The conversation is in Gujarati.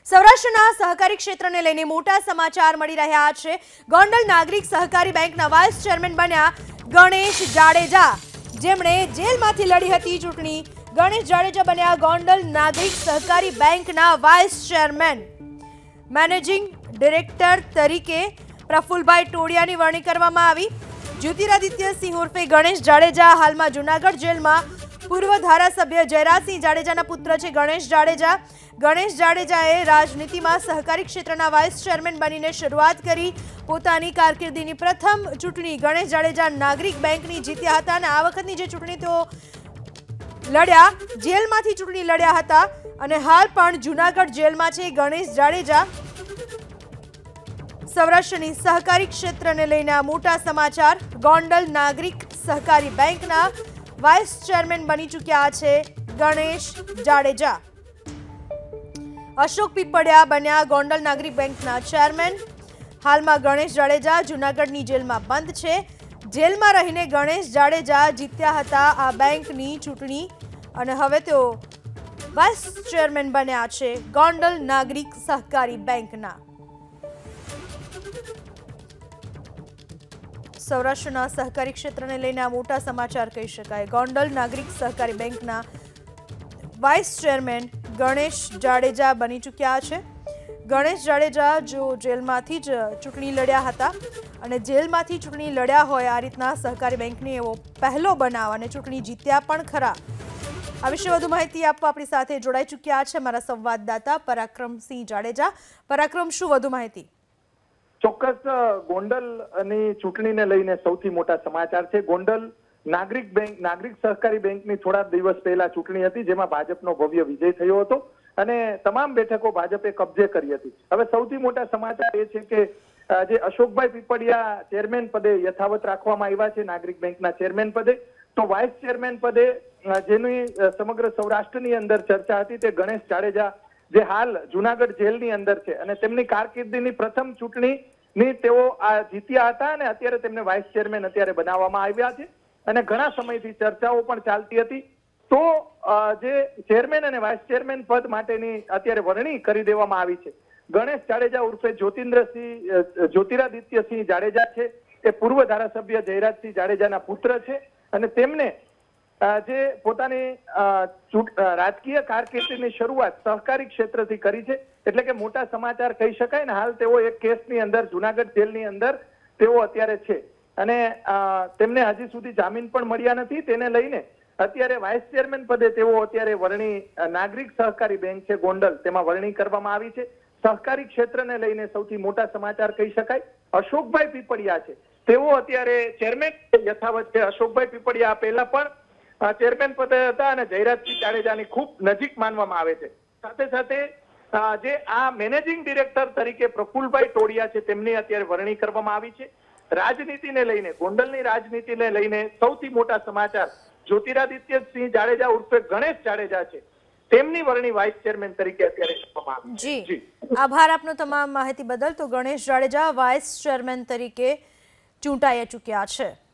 સૌરાષ્ટ્રના સહકારી ક્ષેત્રને લઈને મોટા સમાચાર મળી રહ્યા છે। ગોંડલ નાગરિક સહકારી બેંકના વાઇસ ચેરમેન બન્યા ગણેશ જાડેજા, જેમણે જેલમાંથી લડી હતી ચૂંટણી। ગણેશ જાડેજા બન્યા ગોંડલ નાગરિક સહકારી બેંકના વાઇસ ચેરમેન। મેનેજિંગ ડિરેક્ટર તરીકે પ્રફુલભાઈ ટોડિયાની વરણી કરવામાં આવી। જ્યોતિરાદિત્ય સિંહ ઉર્ફે ગણેશ જાડેજા હાલમાં જૂનાગઢ જેલમાં પૂર્વ ધારાસભ્ય જયરાજસિંહ જાડેજાના પુત્ર છે ગણેશ જાડેજા। ગણેશ જાડેજાએ રાજનીતિમાં સહકારી ક્ષેત્રના વાઇસ ચેરમેન બનીને શરૂઆત કરી। પોતાની કારકિર્દીની પ્રથમ ચૂંટણી ગણેશ જાડેજા નાગરિક બેંકની જીત્યા હતા અને આ વખતની જે ચૂંટણી તેઓ લડ્યા, જેલમાંથી ચૂંટણી લડ્યા હતા અને હાલ પણ જૂનાગઢ જેલમાં છે ગણેશ જાડેજા। સૌરાષ્ટ્રની સહકારી ક્ષેત્રને લઈને મોટા સમાચાર। ગોંડલ નાગરિક સહકારી બેંકના વાઇસ ચેરમેન બની ચૂક્યા છે ગણેશ જાડેજા। અશોક પીપળિયા બન્યા ગોંડલ નાગરિક બેંકના ચેરમેન। હાલમાં ગણેશ જાડેજા જૂનાગઢની જેલમાં બંધ છે। જેલમાં રહીને ગણેશ જાડેજા જીત્યા હતા આ બેંકની ચૂંટણી અને હવે તેઓ વાઇસ ચેરમેન બન્યા છે ગોંડલ નાગરિક સહકારી બેંકના। સૌરાષ્ટ્રના સહકારી ક્ષેત્રને લઈને આ મોટા સમાચાર કહી શકાય। ગોંડલ નાગરિક સહકારી બેંકના વાઇસ ચેરમેન ગણેશ જાડેજા બની ચૂક્યા છે। ગણેશ જાડેજા જો જેલમાંથી જ ચૂંટણી લડ્યા હતા અને જેલમાંથી ચૂંટણી લડ્યા હોય આ રીતના સહકારી બેંકની એવો પહેલો બનાવ અને ચૂંટણી જીત્યા પણ ખરા। આ વિશે વધુ માહિતી આપવા આપણી સાથે જોડાઈ ચૂક્યા છે મારા સંવાદદાતા પરાક્રમસિંહ જાડેજા। પરાક્રમ, શું વધુ માહિતી? ચોક્કસ ગોંડલની ચૂંટણીને લઈને સૌથી મોટા સમાચાર છે। ગોંડલ નાગરિક સહકારી બેંકની થોડા દિવસ પહેલા ચૂંટણી હતી, જેમાં ભાજપનો ભવ્ય વિજય થયો હતો અને તમામ બેઠકો ભાજપે કબજે કરી હતી। હવે સૌથી મોટા સમાચાર એ છે કે જે અશોકભાઈ પીપળિયા ચેરમેન પદે યથાવત રાખવામાં આવ્યા છે નાગરિક બેંકના ચેરમેન પદે, તો વાઇસ ચેરમેન પદે જેની સમગ્ર સૌરાષ્ટ્રની અંદર ચર્ચા હતી તે ગણેશ જાડેજા, જે હાલ જૂનાગઢ જેલની અંદર છે અને તેમની કારકિર્દીની પ્રથમ ચૂંટણીની તેઓ જીત્યા હતા અને અત્યારે તેમને વાઇસ ચેરમેન અત્યારે બનાવવામાં આવ્યા છે અને ઘણા સમયથી ચર્ચાઓ પણ ચાલતી હતી। તો જે ચેરમેન અને વાઇસ ચેરમેન પદ માટેની અત્યારે વરણી કરી દેવામાં આવી છે। ગણેશ જાડેજા ઉર્ફે જ્યોતિરાદિત્યસિંહ જાડેજા છે, એ પૂર્વ ધારાસભ્ય જયરાજસિંહ જાડેજાના પુત્ર છે અને તેમને જે પોતાની રાજકીય કારકિર્દીની શરૂઆત સહકારી ક્ષેત્રથી કરી છે, એટલે કે મોટા સમાચાર કહી શકાય ને। હાલ તેઓ એક કેસની અંદર જૂનાગઢ જેલની અંદર તેઓ અત્યારે છે અને તેમને હજી સુધી જામીન પણ મળ્યા નથી। તેને લઈને અત્યારે વાઇસ ચેરમેન પદે તેઓ અત્યારે વરણી નાગરિક સહકારી બેંક છે ગોંડલ, તેમાં વરણી કરવામાં આવી છે। સહકારી ક્ષેત્રને લઈને સૌથી મોટા સમાચાર કહી શકાય। અશોકભાઈ પીપળિયા છે, તેઓ અત્યારે ચેરમેન યથાવત છે। અશોકભાઈ પીપળિયા પહેલા પણ ચેરમેન પદે હતા અને જયરાજસિંહ જાડેજાની ખૂબ નજીક માનવામાં આવે છે। સાથે સાથે જે આ મેનેજિંગ ડિરેક્ટર તરીકે પ્રફુલભાઈ ટોડિયા છે, તેમની અત્યારે વરણી કરવામાં આવી છે। રાજનીતિને લઈને, ગોંડલની રાજનીતિને લઈને સૌથી મોટા સમાચાર જ્યોતિરાદિત્ય સિંહ જાડેજા ઉર્ફે ગણેશ જાડેજા છે, તેમની વરણી વાઇસ ચેરમેન તરીકે અત્યારે કરવામાં આવી છે। આભાર આપનો તમામ માહિતી બદલ। તો ગણેશ જાડેજા વાઇસ ચેરમેન તરીકે ચૂંટાઈ ચૂક્યા છે।